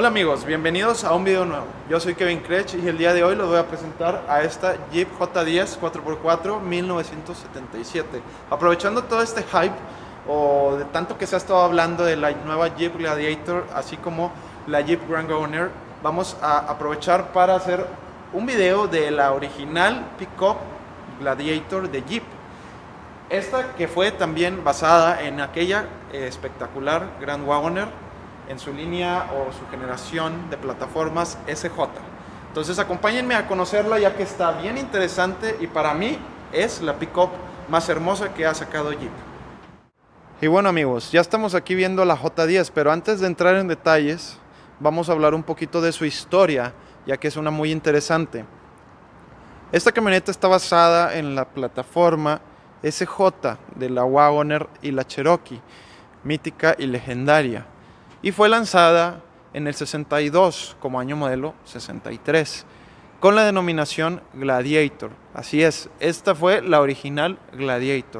Hola amigos, bienvenidos a un video nuevo. Yo soy Kevin Krech y el día de hoy les voy a presentar a esta Jeep J10 4x4 1977. Aprovechando todo este hype o de tanto que se ha estado hablando de la nueva Jeep Gladiator, así como la Jeep Grand Wagoneer, vamos a aprovechar para hacer un video de la original pickup Gladiator de Jeep. Esta que fue también basada en aquella espectacular Grand Wagoneer en su línea o su generación de plataformas SJ. Entonces acompáñenme a conocerla, ya que está bien interesante y para mí es la pickup más hermosa que ha sacado Jeep. Y bueno amigos, ya estamos aquí viendo la J10, pero antes de entrar en detalles vamos a hablar un poquito de su historia, ya que es una muy interesante. Esta camioneta está basada en la plataforma SJ de la Wagoneer y la Cherokee, mítica y legendaria, y fue lanzada en el 62 como año modelo 63 con la denominación Gladiator. Así es, esta fue la original Gladiator.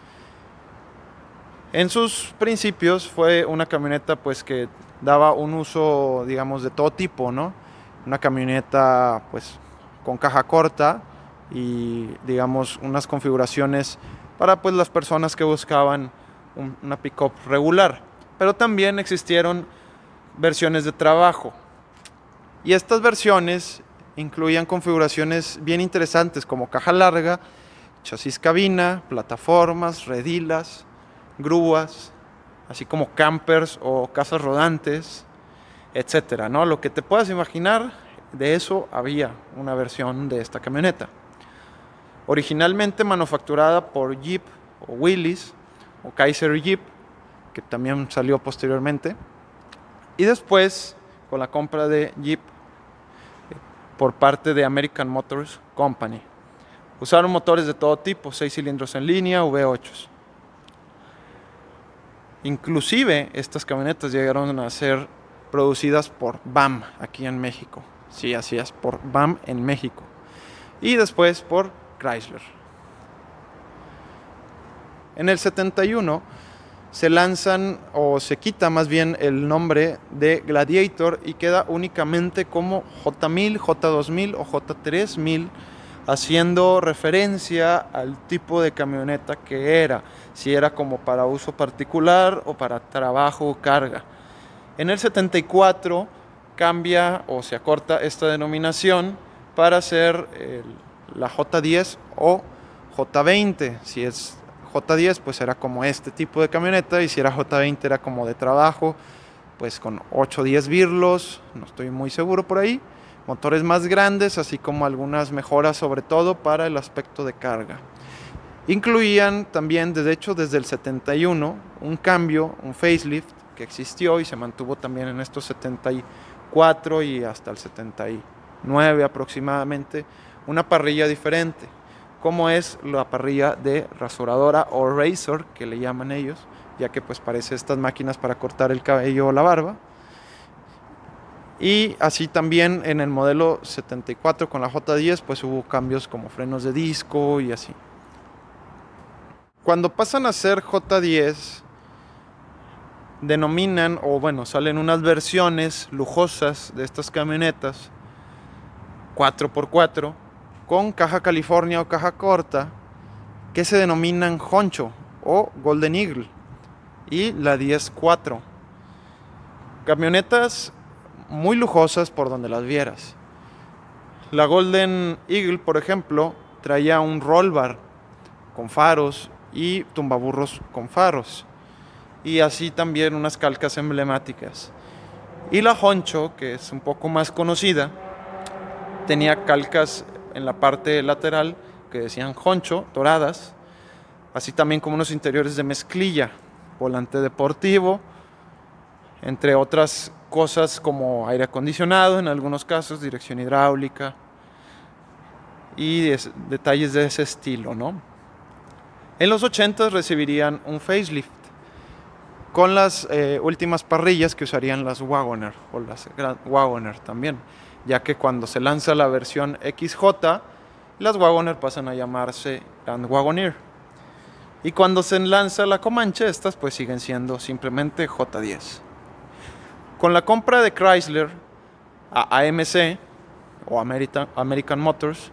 En sus principios fue una camioneta pues que daba un uso, digamos, de todo tipo, ¿no? Una camioneta pues con caja corta y, digamos, unas configuraciones para pues las personas que buscaban una pickup regular. Pero también existieron versiones de trabajo. Y estas versiones incluían configuraciones bien interesantes como caja larga, chasis cabina, plataformas, redilas, grúas, así como campers o casas rodantes, etcétera, ¿no? Lo que te puedas imaginar, de eso había una versión de esta camioneta. Originalmente manufacturada por Jeep o Willys o Kaiser Jeep, que también salió posteriormente, y después con la compra de Jeep por parte de American Motors Company. Usaron motores de todo tipo, 6 cilindros en línea, V8. Inclusive estas camionetas llegaron a ser producidas por BAM aquí en México. Sí, así es, por BAM en México. Y después por Chrysler. En el 71 se lanzan, o se quita más bien el nombre de Gladiator y queda únicamente como J1000, J2000 o J3000, haciendo referencia al tipo de camioneta que era, si era como para uso particular o para trabajo o carga. En el 74 cambia o se acorta esta denominación para ser la J10 o J20, si es J10 pues era como este tipo de camioneta, y si era J20 era como de trabajo, pues con 8 o 10 birlos, no estoy muy seguro por ahí, motores más grandes, así como algunas mejoras sobre todo para el aspecto de carga. Incluían también, de hecho desde el 71, un cambio, un facelift que existió y se mantuvo también en estos 74 y hasta el 79 aproximadamente, una parrilla diferente, como es la parrilla de rasuradora o razor, que le llaman ellos, ya que pues parece estas máquinas para cortar el cabello o la barba. Y así también en el modelo 74 con la J10 pues hubo cambios como frenos de disco y así. Cuando pasan a ser J10 denominan, o bueno, salen unas versiones lujosas de estas camionetas 4x4 con caja California o caja corta, que se denominan Honcho o Golden Eagle, y la 10-4. Camionetas muy lujosas por donde las vieras. La Golden Eagle, por ejemplo, traía un roll bar con faros y tumbaburros con faros, y así también unas calcas emblemáticas. Y la Honcho, que es un poco más conocida, tenía calcas en la parte lateral que decían Honcho, doradas, así también como unos interiores de mezclilla, volante deportivo, entre otras cosas como aire acondicionado en algunos casos, dirección hidráulica y detalles de ese estilo, ¿no? En los 80 recibirían un facelift con las últimas parrillas que usarían las Wagoneer o las Grand Wagoneer también, ya que cuando se lanza la versión XJ, las Wagoneer pasan a llamarse Grand Wagoneer. Y cuando se lanza la Comanche, estas pues siguen siendo simplemente J10. Con la compra de Chrysler a AMC o American Motors,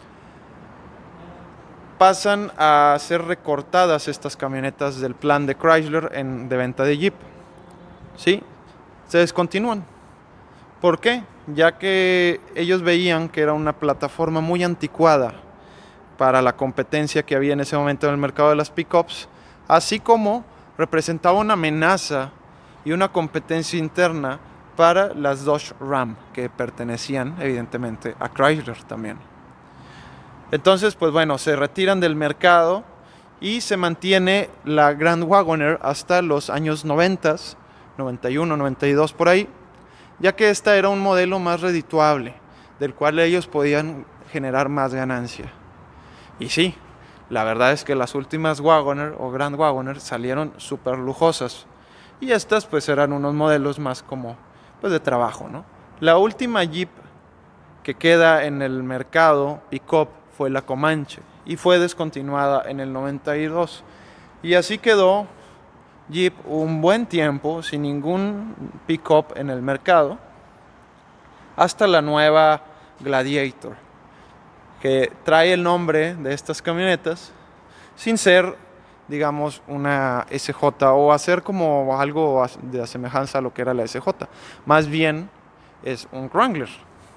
pasan a ser recortadas estas camionetas del plan de Chrysler de venta de Jeep. ¿Sí? Se descontinúan. ¿Por qué? Ya que ellos veían que era una plataforma muy anticuada para la competencia que había en ese momento en el mercado de las pickups, así como representaba una amenaza y una competencia interna para las Dodge Ram, que pertenecían evidentemente a Chrysler también. Entonces, pues bueno, se retiran del mercado y se mantiene la Grand Wagoner hasta los años 90, 91, 92 por ahí, ya que esta era un modelo más redituable, del cual ellos podían generar más ganancia. Y sí, la verdad es que las últimas Wagoner o Grand Wagoner salieron súper lujosas, y estas pues eran unos modelos más como pues de trabajo, ¿no? La última Jeep que queda en el mercado pickup fue la Comanche y fue descontinuada en el 92, y así quedó Jeep un buen tiempo sin ningún pickup en el mercado hasta la nueva Gladiator, que trae el nombre de estas camionetas sin ser, digamos, una SJ o hacer como algo de semejanza a lo que era la SJ, más bien es un Wrangler.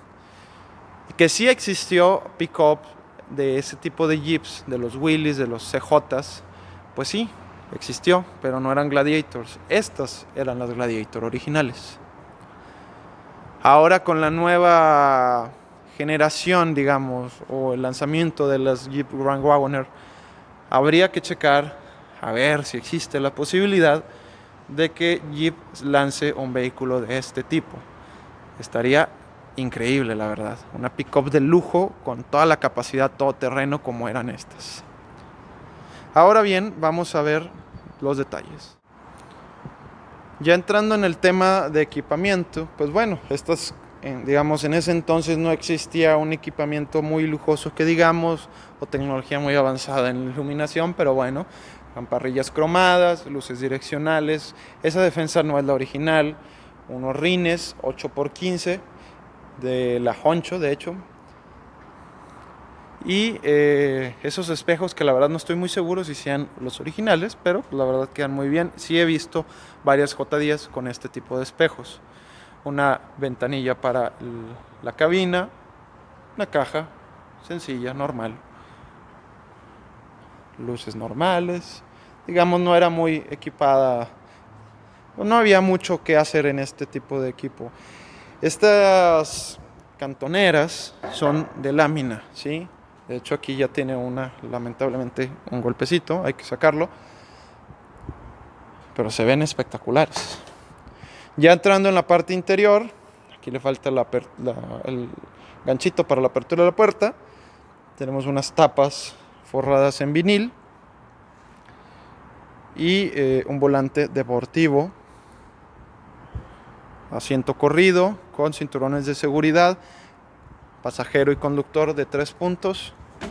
Que sí existió pickup de ese tipo de Jeeps, de los Willys, de los CJs, pues sí, existió, pero no eran Gladiators. Estas eran las Gladiator originales. Ahora con la nueva generación, digamos, o el lanzamiento de las Jeep Grand Wagoner, habría que checar a ver si existe la posibilidad de que Jeep lance un vehículo de este tipo. Estaría increíble, la verdad. Una pickup de lujo con toda la capacidad todoterreno como eran estas. Ahora bien, vamos a ver los detalles. Ya entrando en el tema de equipamiento, pues bueno, estas, digamos, en ese entonces no existía un equipamiento muy lujoso que digamos, o tecnología muy avanzada en iluminación, pero bueno, parrillas cromadas, luces direccionales, esa defensa no es la original, unos rines 8x15 de la Honcho, de hecho, y esos espejos que la verdad no estoy muy seguro si sean los originales, pero la verdad quedan muy bien. Sí he visto varias J10 con este tipo de espejos, una ventanilla para la cabina, una caja sencilla, normal, luces normales, digamos no era muy equipada, no había mucho que hacer en este tipo de equipo. Estas cantoneras son de lámina, ¿sí? De hecho aquí ya tiene lamentablemente un golpecito, hay que sacarlo, pero se ven espectaculares. Ya entrando en la parte interior, aquí le falta el ganchito para la apertura de la puerta. Tenemos unas tapas forradas en vinil y un volante deportivo, asiento corrido con cinturones de seguridad, pasajero y conductor de 3 puntos.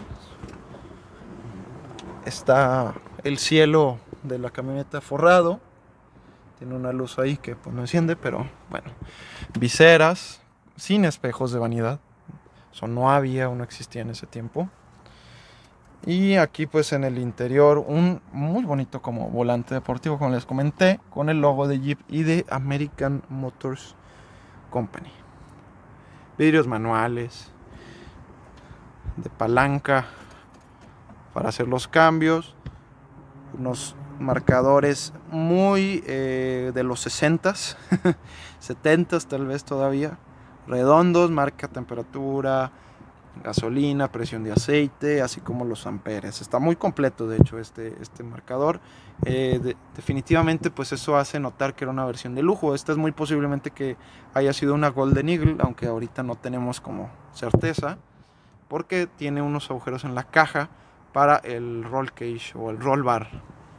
Está el cielo de la camioneta forrado, tiene una luz ahí que pues no enciende, pero bueno, viseras sin espejos de vanidad, eso no había o no existía en ese tiempo. Y aquí pues en el interior un muy bonito como volante deportivo, como les comenté, con el logo de Jeep y de American Motors Company. Vidrios manuales, de palanca para hacer los cambios, unos marcadores muy de los 60s, 70s tal vez todavía, redondos, marca temperatura, gasolina, presión de aceite, así como los amperes. Está muy completo de hecho este marcador. Definitivamente pues eso hace notar que era una versión de lujo. Esta es muy posiblemente que haya sido una Golden Eagle, aunque ahorita no tenemos como certeza, porque tiene unos agujeros en la caja para el roll cage o el roll bar.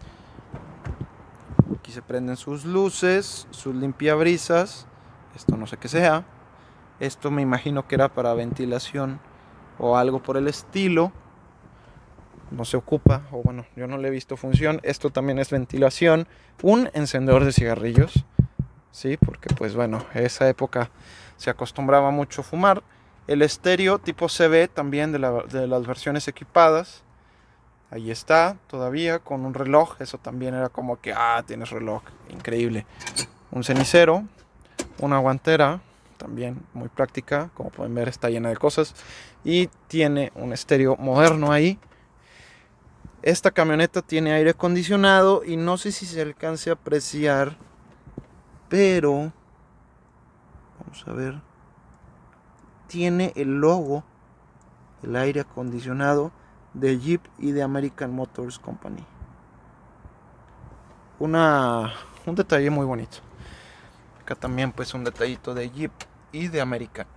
Aquí se prenden sus luces, sus limpiabrisas. Esto no sé qué sea. Esto me imagino que era para ventilación o algo por el estilo. No se ocupa, o bueno, yo no le he visto función. Esto también es ventilación. Un encendedor de cigarrillos. ¿sí? Porque pues bueno, esa época se acostumbraba mucho a fumar. El estéreo tipo CB también de las versiones equipadas. Ahí está, todavía con un reloj. Eso también era como que, tienes reloj, increíble. Un cenicero, una guantera, también muy práctica. Como pueden ver, está llena de cosas. Y tiene un estéreo moderno ahí. Esta camioneta tiene aire acondicionado y no sé si se alcance a apreciar, pero vamos a ver. Tiene el logo, el aire acondicionado de Jeep y de American Motors Company. Un detalle muy bonito. Acá también pues un detallito de Jeep y de American.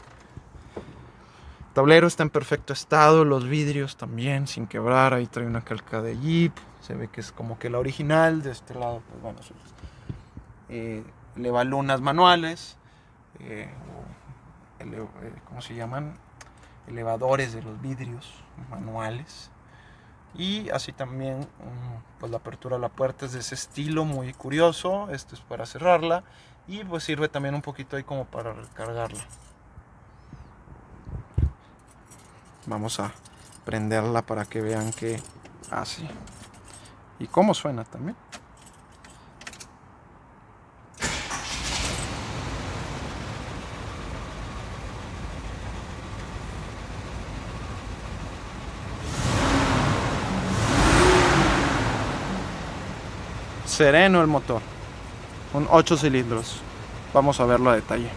El tablero está en perfecto estado, los vidrios también sin quebrar. Ahí trae una calca de Jeep, se ve que es como que la original. De este lado pues bueno, sus elevalunas manuales, ¿cómo se llaman? Elevadores de los vidrios manuales. Y así también pues la apertura de la puerta es de ese estilo muy curioso. Esto es para cerrarla y pues sirve también un poquito ahí como para recargarla. Vamos a prenderla para que vean que hace y cómo suena también. Sereno el motor, un 8 cilindros. Vamos a verlo a detalle.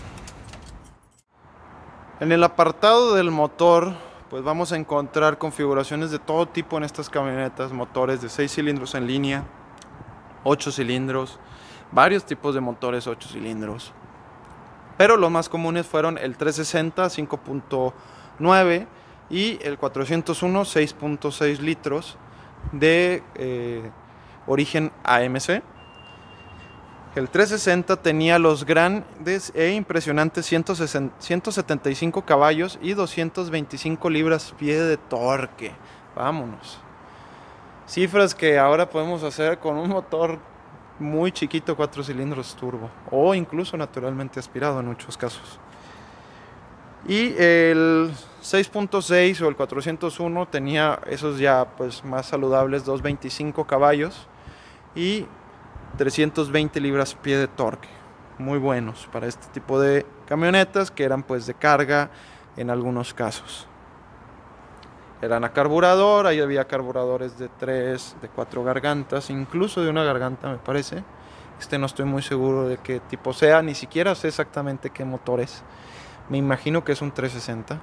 En el apartado del motor, pues vamos a encontrar configuraciones de todo tipo en estas camionetas. Motores de 6 cilindros en línea, 8 cilindros, varios tipos de motores 8 cilindros. Pero los más comunes fueron el 360 5.9 y el 401 6.6 litros de origen AMC. El 360 tenía los grandes e impresionantes 175 caballos y 225 libras-pie de torque. Vámonos. Cifras que ahora podemos hacer con un motor muy chiquito, 4 cilindros turbo, o incluso naturalmente aspirado en muchos casos. Y el 6.6 o el 401 tenía esos ya pues más saludables, 225 caballos y 320 libras-pie de torque. Muy buenos para este tipo de camionetas que eran pues de carga en algunos casos. Eran a carburador, ahí había carburadores de 3, de 4 gargantas, incluso de una garganta me parece. No estoy muy seguro de qué tipo sea, ni siquiera sé exactamente qué motor es. Me imagino que es un 360.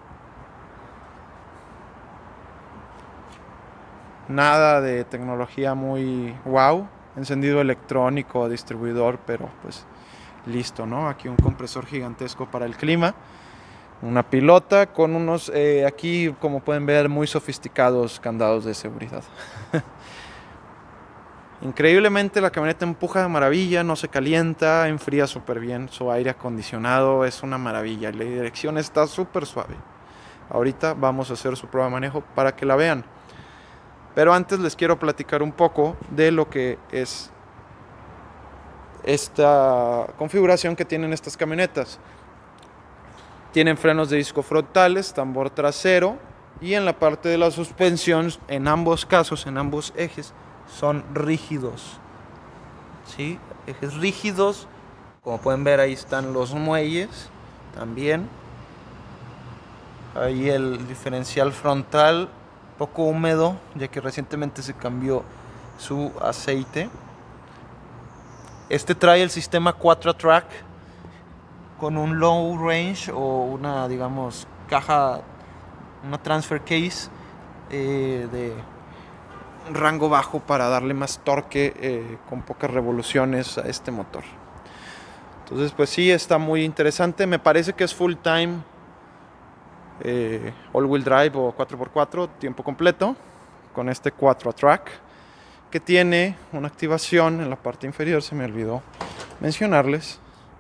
Nada de tecnología muy wow, encendido electrónico, distribuidor, pero pues listo, ¿no? Aquí un compresor gigantesco para el clima. Una pilota con unos, aquí como pueden ver, muy sofisticados candados de seguridad. Increíblemente la camioneta empuja de maravilla, no se calienta, enfría súper bien. Su aire acondicionado es una maravilla. La dirección está súper suave. Ahorita vamos a hacer su prueba de manejo para que la vean. Pero antes les quiero platicar un poco de lo que es esta configuración que tienen estas camionetas. Tienen frenos de disco frontales, tambor trasero y en la parte de la suspensión, en ambos casos, en ambos ejes, son rígidos. ¿Sí? Ejes rígidos. Como pueden ver, ahí están los muelles también. Ahí el diferencial frontal, poco húmedo, ya que recientemente se cambió su aceite. Este trae el sistema 4-track con un low range o una, digamos, caja, una transfer case de rango bajo para darle más torque con pocas revoluciones a este motor. Entonces pues sí, está muy interesante. Me parece que es full time all wheel drive o 4x4 tiempo completo con este 4-track que tiene una activación en la parte inferior. Se me olvidó mencionarles.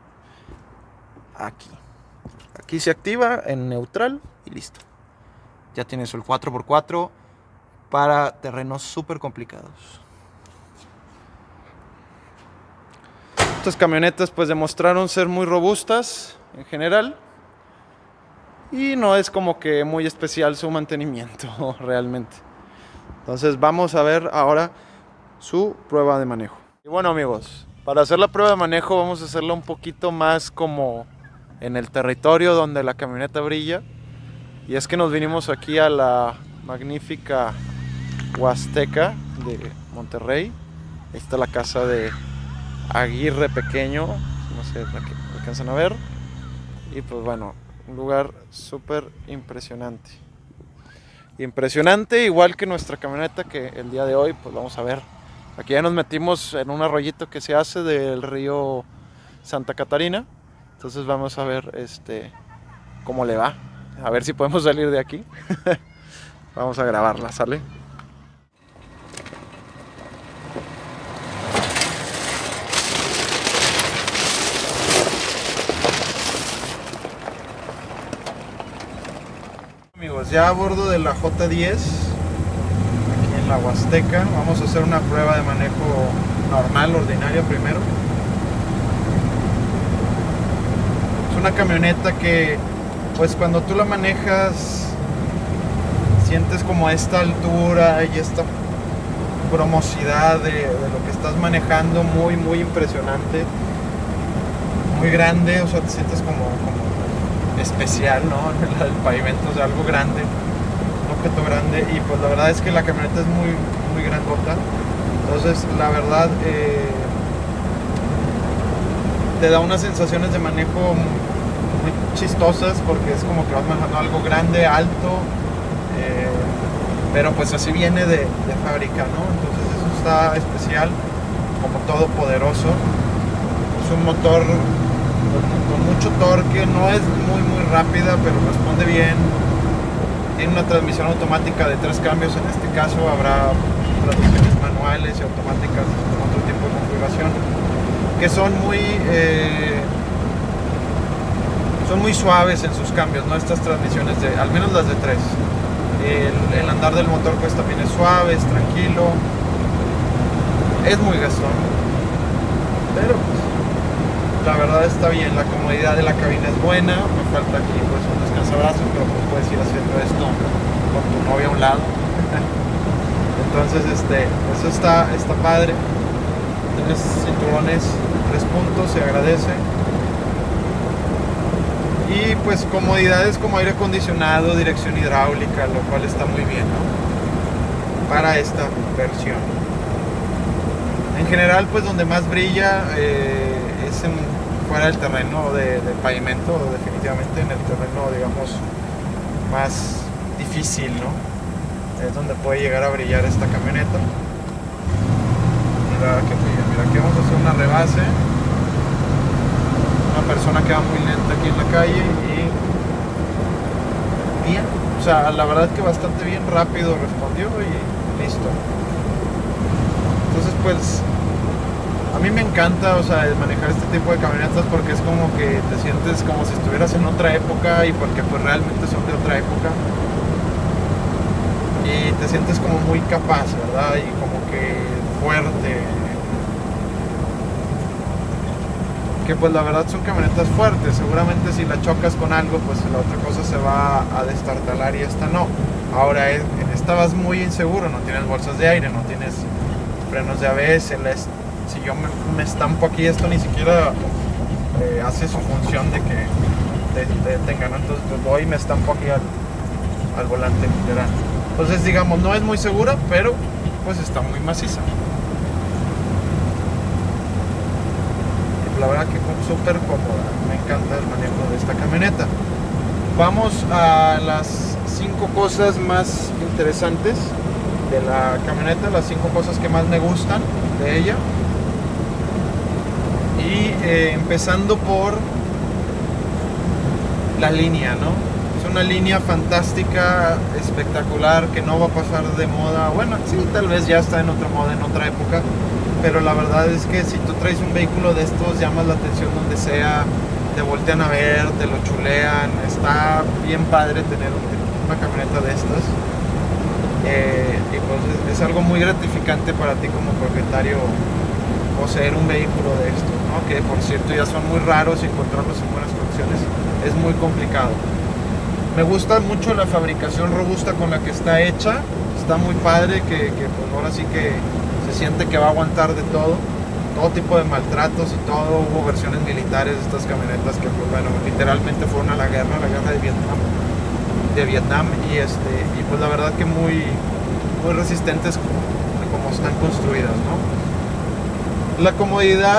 Aquí se activa en neutral y listo. Ya tienes el 4x4 para terrenos súper complicados. Estas camionetas pues demostraron ser muy robustas en general. Y no es como que muy especial su mantenimiento realmente. Entonces vamos a ver ahora su prueba de manejo. Y bueno amigos, para hacer la prueba de manejo vamos a hacerla un poquito más como en el territorio donde la camioneta brilla. Y es que nos vinimos aquí a la magnífica Huasteca de Monterrey. Ahí está la casa de Aguirre Pequeño, no sé si alcanzan a ver. Y pues bueno, un lugar súper impresionante. Impresionante, igual que nuestra camioneta, que el día de hoy pues vamos a ver. Aquí ya nos metimos en un arroyito que se hace del río Santa Catarina. Entonces vamos a ver cómo le va. A ver si podemos salir de aquí. Vamos a grabarla, ¿sale? Amigos, ya a bordo de la J10, aquí en la Huasteca, vamos a hacer una prueba de manejo normal, ordinaria primero. Es una camioneta que, pues cuando tú la manejas, sientes como esta altura y esta bromosidad de lo que estás manejando, muy muy impresionante, muy grande, o sea, te sientes como especial, ¿no? El pavimento, o sea, algo grande, un objeto grande, y pues la verdad es que la camioneta es muy, muy grandota. Entonces la verdad te da unas sensaciones de manejo muy chistosas, porque es como que vas manejando algo grande, alto, pero pues así viene de fábrica, ¿no? Entonces eso está especial, como todopoderoso. Es un motor con mucho torque, no es muy rápida, pero responde bien. Tiene una transmisión automática de 3 cambios, en este caso habrá transmisiones manuales y automáticas con otro tipo de configuración, que son muy suaves en sus cambios, ¿no? Estas transmisiones, al menos las de 3. El andar del motor pues también es suave, es tranquilo, es muy gastón, pero pues la verdad está bien. La comodidad de la cabina es buena. Me falta aquí pues un descansabrazos, pero pues puedes ir haciendo esto con tu novia a un lado. Entonces eso está padre. Tienes cinturones 3 puntos, se agradece. Y pues comodidades como aire acondicionado, dirección hidráulica, lo cual está muy bien, ¿no? Para esta versión. En general pues donde más brilla es fuera del terreno de pavimento, definitivamente en el terreno, digamos, más difícil, ¿no? Es donde puede llegar a brillar esta camioneta. Mira que brilla. Mira, aquí vamos a hacer una rebase. Una persona que va muy lenta aquí en la calle y bien, o sea, la verdad que bastante bien, rápido respondió y listo. Entonces pues a mí me encanta, o sea, manejar este tipo de camionetas, porque es como que te sientes como si estuvieras en otra época, y porque pues realmente son de otra época, y te sientes como muy capaz, ¿verdad? Y como que fuerte, que pues la verdad son camionetas fuertes. Seguramente si la chocas con algo, pues la otra cosa se va a destartalar y esta no. Ahora en esta vas muy inseguro, no tienes bolsas de aire, no tienes frenos de ABS. Si yo me estampo aquí, esto ni siquiera hace su función de que te detenga, ¿no? Entonces pues voy y me estampo aquí al volante, literal. Entonces digamos, no es muy segura, pero pues está muy maciza. La verdad que súper cómoda, me encanta el manejo de esta camioneta. Vamos a las 5 cosas más interesantes de la camioneta, las 5 cosas que más me gustan de ella. Y empezando por la línea, ¿no? Es una línea fantástica, espectacular, que no va a pasar de moda. Bueno, sí, tal vez ya está en otra moda, en otra época, pero la verdad es que si tú traes un vehículo de estos, llamas la atención donde sea, te voltean a ver, te lo chulean. Está bien padre tener una camioneta de estas, y pues es algo muy gratificante para ti como propietario poseer un vehículo de estos. ¿no? Que por cierto ya son muy raros y encontrarlos en buenas condiciones es muy complicado. Me gusta mucho la fabricación robusta con la que está hecha, está muy padre, que pues ahora sí que se siente que va a aguantar de todo tipo de maltratos y todo. Hubo versiones militares de estas camionetas que pues bueno, literalmente fueron a la guerra de Vietnam y pues la verdad que muy resistentes como están construidas, ¿no? La comodidad,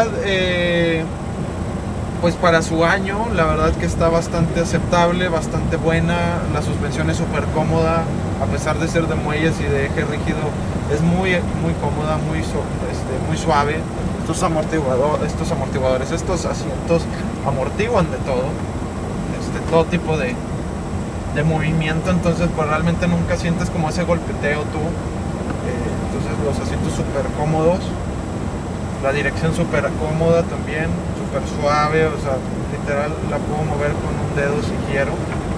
pues para su año, la verdad que está bastante aceptable, bastante buena. La suspensión es súper cómoda, a pesar de ser de muelles y de eje rígido, es muy cómoda, muy suave. Estos amortiguadores, estos asientos amortiguan de todo tipo de movimiento, entonces pues realmente nunca sientes como ese golpeteo tú. Entonces los asientos súper cómodos, la dirección súper cómoda también, súper suave, o sea, literal la puedo mover con un dedo si quiero.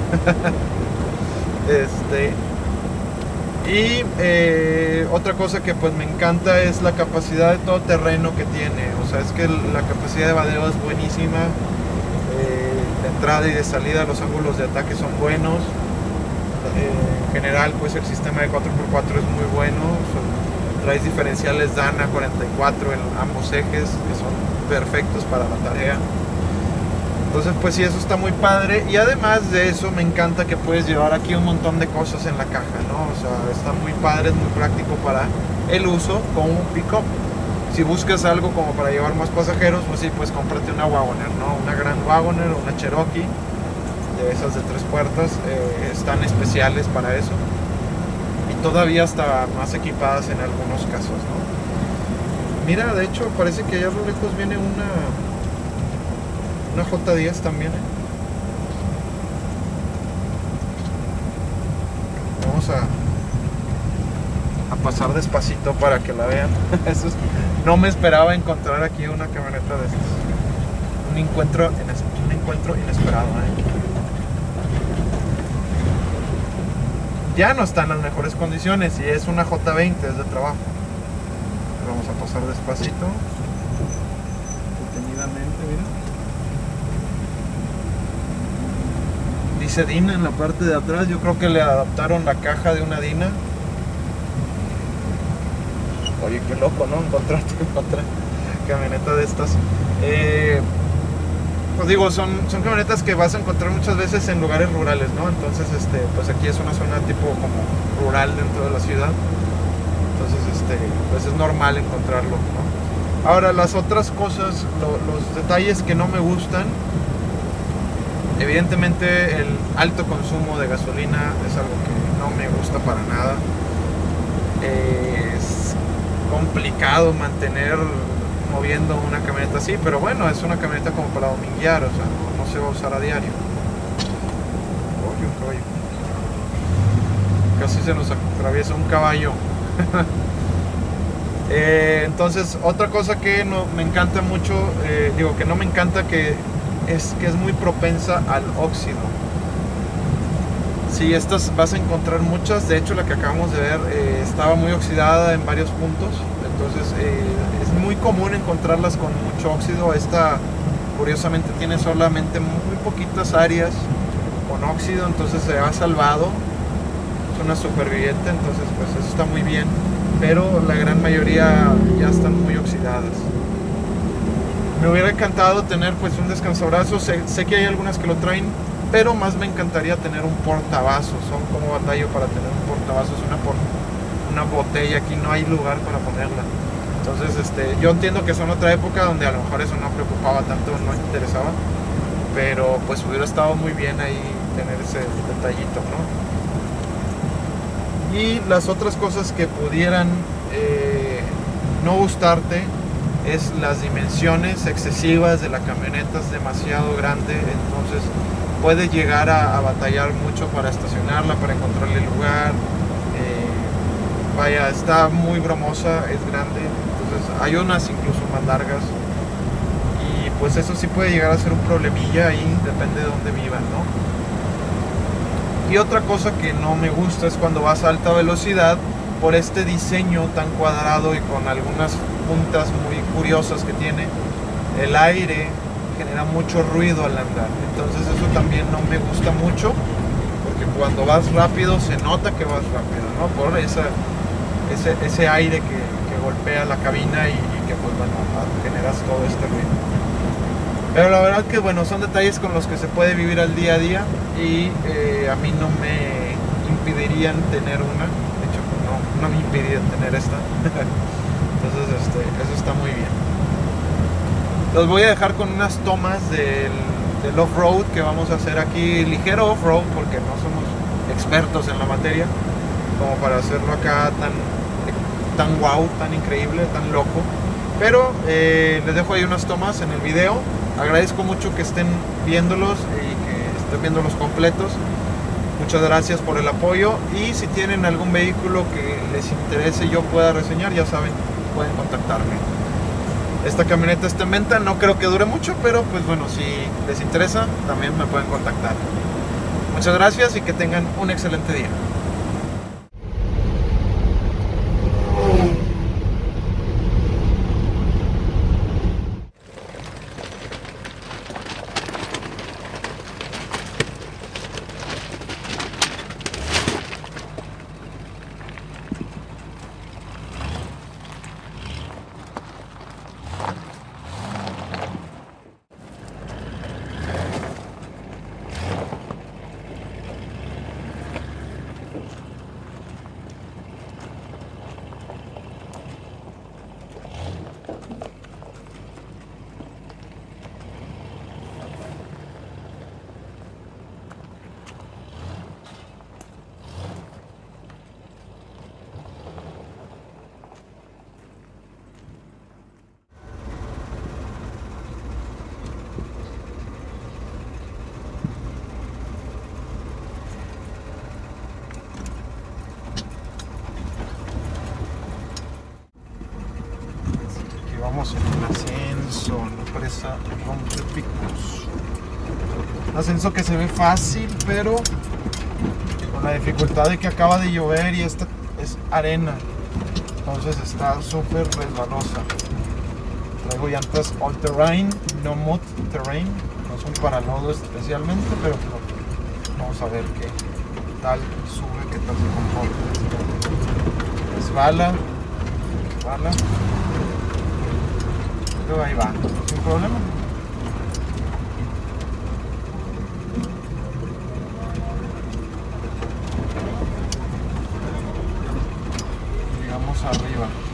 Otra cosa que pues me encanta es la capacidad de todoterreno que tiene. O sea, es que la capacidad de vadeo es buenísima, de entrada y de salida, los ángulos de ataque son buenos. En general pues el sistema de 4x4 es muy bueno. Traes diferenciales Dana 44 en ambos ejes, que son perfectos para la tarea. Entonces pues sí, eso está muy padre. Y además de eso me encanta que puedes llevar aquí un montón de cosas en la caja, ¿no? O sea, está muy padre, es muy práctico para el uso con un pick-up. Si buscas algo como para llevar más pasajeros, pues sí, pues cómprate una Wagoner, ¿no? Una Grand Wagoner o una Cherokee, de esas de 3 puertas, están especiales para eso. Y todavía hasta más equipadas en algunos casos, ¿no? Mira, de hecho parece que allá a lo lejos viene una J10 también, Vamos a pasar despacito para que la vean. No me esperaba encontrar aquí una camioneta de estas. Un encuentro inesperado, Ya no está en las mejores condiciones y es una J20, es de trabajo. Vamos a pasar despacito, detenidamente, mira. Dice Dina en la parte de atrás. Yo creo que le adaptaron la caja de una Dina. Oye, qué loco, ¿no? Encontrarte otra camioneta de estas. Pues digo, son camionetas que vas a encontrar muchas veces en lugares rurales, ¿no? Entonces, pues aquí es una zona tipo como rural dentro de la ciudad. Entonces, pues es normal encontrarlo, ¿no? Ahora, las otras cosas, los detalles que no me gustan. Evidentemente el alto consumo de gasolina es algo que no me gusta para nada. Es complicado mantener moviendo una camioneta así, pero bueno, es una camioneta como para dominguear, o sea, no se va a usar a diario. Oye, un caballo. Casi se nos atraviesa un caballo. Entonces, otra cosa que no me encanta mucho, que no me encanta, que es muy propensa al óxido. Sí, estas vas a encontrar muchas. De hecho, la que acabamos de ver estaba muy oxidada en varios puntos. Entonces es muy común encontrarlas con mucho óxido. Esta curiosamente tiene solamente muy poquitas áreas con óxido, entonces se ha salvado. Es una superviviente, entonces pues eso está muy bien. Pero la gran mayoría ya están muy oxidadas. Me hubiera encantado tener pues un descansabrazos. Sé que hay algunas que lo traen, pero más me encantaría tener un portavasos. Son como batallo para tener un portavasos, una botella. Aquí no hay lugar para ponerla. Entonces yo entiendo que son otra época donde a lo mejor eso no preocupaba tanto, no interesaba, pero pues hubiera estado muy bien ahí tener ese detallito, ¿no? Y las otras cosas que pudieran no gustarte es las dimensiones excesivas de la camioneta. Es demasiado grande, entonces puede llegar a batallar mucho para estacionarla, para encontrarle lugar. Vaya, está muy bromosa, es grande, entonces hay unas incluso más largas y pues eso sí puede llegar a ser un problemilla ahí, depende de dónde vivan, ¿no? Y otra cosa que no me gusta es cuando vas a alta velocidad, por este diseño tan cuadrado y con algunas puntas muy curiosas que tiene, el aire genera mucho ruido al andar. Entonces eso también no me gusta mucho, porque cuando vas rápido se nota que vas rápido, ¿no? Por ese aire que golpea la cabina y que pues bueno, generas todo este ruido. Pero la verdad que bueno, son detalles con los que se puede vivir al día a día y a mí no me impedirían tener una. De hecho, no me impedirían tener esta. Entonces eso está muy bien. Los voy a dejar con unas tomas del off-road que vamos a hacer aquí, ligero off-road, porque no somos expertos en la materia como para hacerlo acá tan wow, tan increíble, tan loco. Pero les dejo ahí unas tomas en el video. Agradezco mucho que estén viéndolos y que estén viéndolos completos. Muchas gracias por el apoyo, y si tienen algún vehículo que les interese y yo pueda reseñar, ya saben, pueden contactarme. Esta camioneta está en venta, no creo que dure mucho, pero pues bueno, si les interesa también me pueden contactar. Muchas gracias y que tengan un excelente día. Vamos en un ascenso, no presa Rompepicos. Un ascenso que se ve fácil, pero con la dificultad de que acaba de llover y esta es arena, entonces está súper resbalosa. Traigo llantas all terrain, no mud terrain, no son para lodo especialmente, pero vamos a ver qué tal sube, qué tal se comporta. Resbala. Pero ahí va, sin problema. Llegamos arriba.